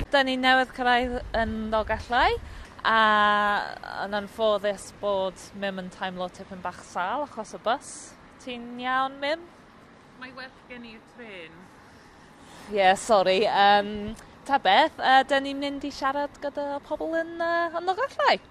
Da ni newydd cyrraedd yn Dolgellau a yn anffodus bod Mim yn teimlo tipyn bach sal achos y bus. Ti'n iawn, Mim? Mae well gen i'r tren. Sorry. Ta beth, da ni'n mynd i siarad gyda pobl yn Dolgellau.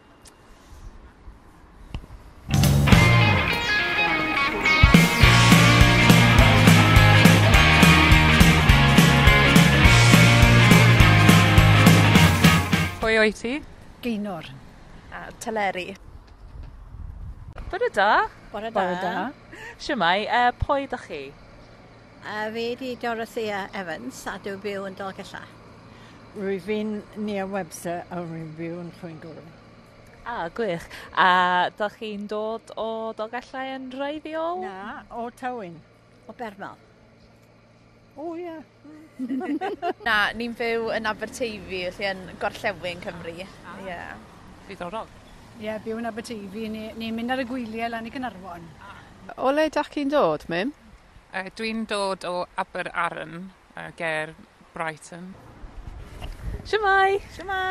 Pwy o'i ti? Gaenor. Teleri. Bore da. Bore da. Siwmai, pwy ydych chi? Fi di Dorothea Evans a dwi'n byw yn Dolgellau. Rwy fi'n Nia Webster a rwy'n byw yn Llwyngor. Gwych. A dych chi'n dod o Dolgellau yn wreiddiol? Na, o Tywyn. O Bermal. O ie. Na, ni'n byw yn Aberteifi, felly yn Gorllewin, Cymru. Diddorol. Ie, byw yn Aberteifi. Ni'n mynd ar y gwyliau lan i Gaernarfon. O le dach chi'n dod, Mim? Dwi'n dod o Aberarn, ger Brighton. Siwmai.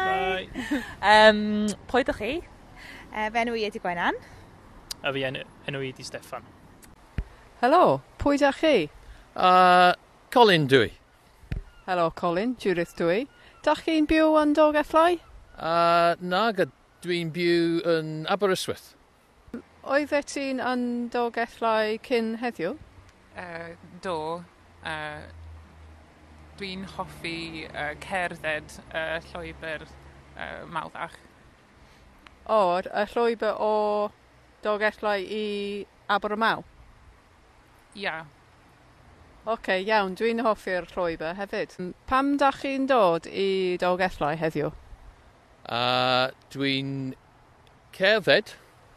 Pwy ydych chi? Fe enw i ydi Gwenan. A fi enw i di Steffan. Helo, pwy dach chi? Colin dwi. Helo, Colin, Judith dwi. Dach chi'n byw yn Dolgellau? Dwi'n byw yn Aberystwyth. Oeddet ti'n yn Dolgellau cyn heddiw? Do. Dwi'n hoffi cerdded llwybr Mawddach. Y llwybr o Dolgellau i Abermaw? Ia. Oce, iawn, dwi'n hoffi'r llwybr hefyd. Pam dach chi'n dod i Dolgellau heddiw? Dwi'n cerdded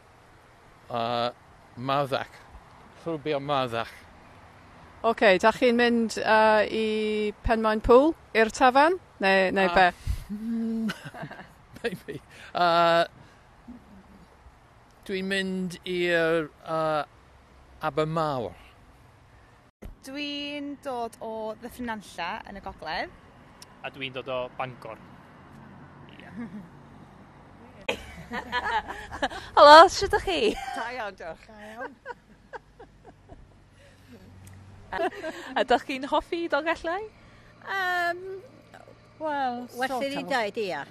Mawddach. Llwybr Mawddach. Oce, dach chi'n mynd i Penmaen Pŵl, i'r tafarn? Neu be? Maybe. Dwi'n mynd i'r Abermawr. Dwi'n dod o Ddyffrynanlla yn y Gogledd. A dwi'n dod o Bangor. Helo, sut ydych chi? Da iawn, diolch. Ydych chi'n hoffi Dolgellau? Wel, Well i ni dweud ia,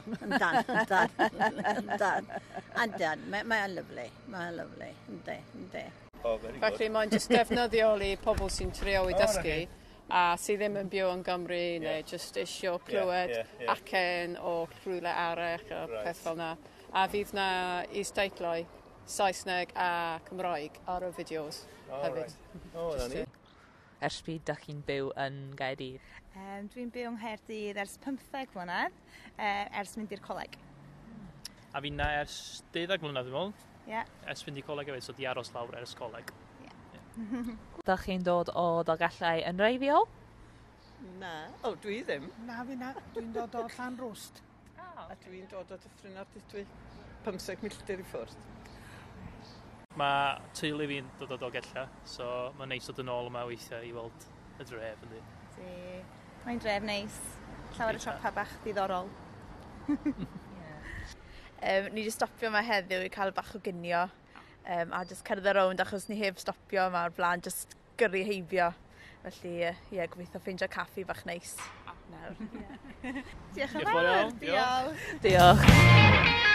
Andan, mae'n lyflu. Mae'n lyflu, ynddi. Felly mae'n jyst defnyddiol i pobl sy'n trio i dysgu a sydd ddim yn byw yn Gymru neu jyst isio clywed acen o rhywle arall a peth fel yna. A fydd na isdeitlau Saesneg a Cymraeg ar y fideos hefyd. Ers pryd ydych chi'n byw yn Gaerdydd? Dwi'n byw yng Nghaerdydd ers 15 mlynedd, ers mynd i'r coleg. A fi'n na ers 12 mlynedd dwi'n meddwl. Ers fynd i coleg hefyd, so di aros lawr ers coleg. Ydych chi'n dod o Dolgellau yn wreiddiol? Na, dwi ddim. Na, dwi'n dod o Llanrwst. A dwi'n dod o Dyffryn Ardudwy 15 milltir i ffwrdd. Mae teulu fi'n dod o Dolgellau, so mae'n neis dod yn ôl yma weithiau i weld y dref. Mae'n dref neis. Llawer y siopa bach diddorol. Ni wedi stopio yma heddiw i cael bach o ginio a just cerdded rownd achos ni heb stopio yma o'r blaen, just gyrru heibio. Felly, gobeithio ffeindio caffi bach neis. Diolch yn fawr. Diolch.